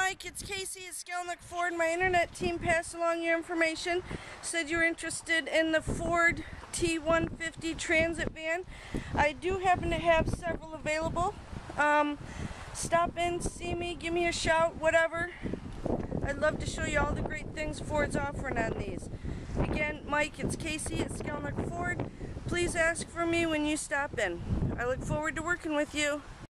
Mike, it's Kaycy at Skalnek Ford. My internet team passed along your information, said you're interested in the Ford T150 Transit van. I do happen to have several available. Stop in, see me, give me a shout, whatever. I'd love to show you all the great things Ford's offering on these. Again, Mike, it's Kaycy at Skalnek Ford. Please ask for me when you stop in. I look forward to working with you.